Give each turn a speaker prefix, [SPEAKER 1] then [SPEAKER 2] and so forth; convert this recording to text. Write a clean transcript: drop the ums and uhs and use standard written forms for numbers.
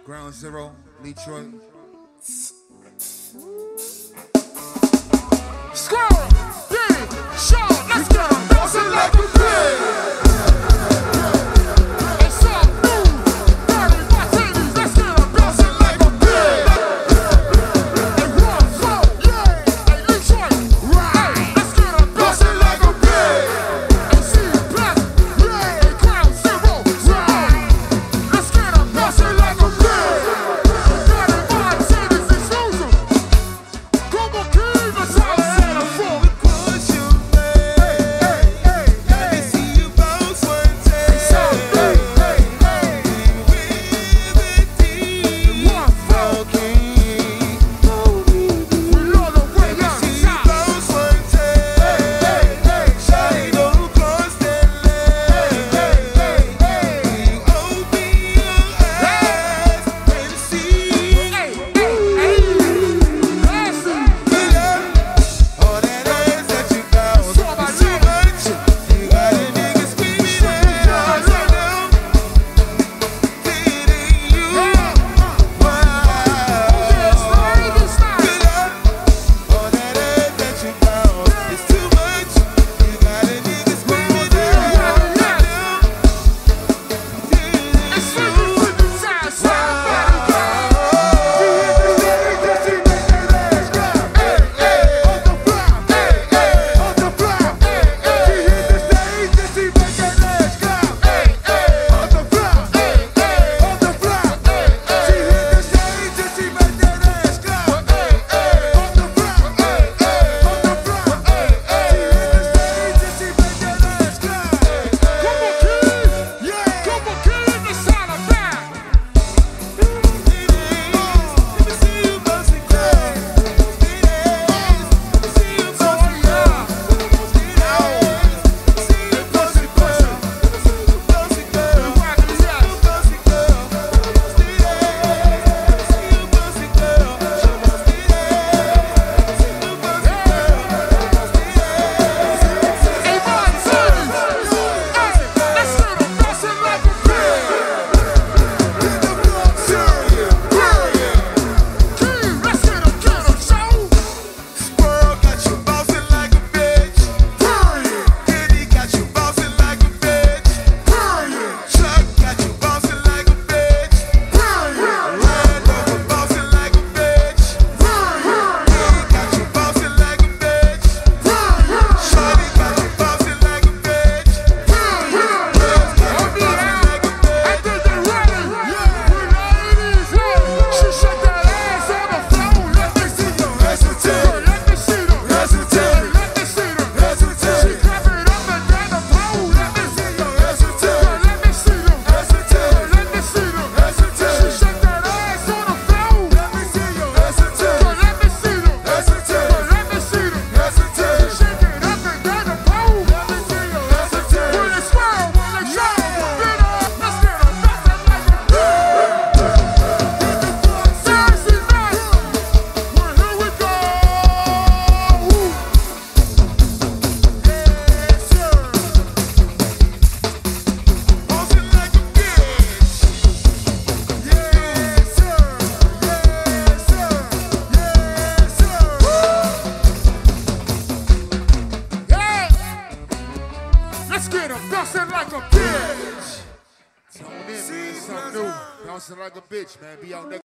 [SPEAKER 1] Ground Zero, Detroit.
[SPEAKER 2] Squirrel, Diddy, Sean, let's go. Bouncing like a pig. It's all new. Dirty Martinis, let's get 'em bouncing like a pig. Hey, one, four, yeah. Hey, Detroit, right. Let's get 'em bouncing like a pig. Hey, CCB, yeah. Hey, Ground Zero, right. Let's get 'em bouncing like a pig. Dirty Martinis, exclusive. Como que nós vamos ser a fogo?
[SPEAKER 1] Bouncing like a bitch, man. Be out next.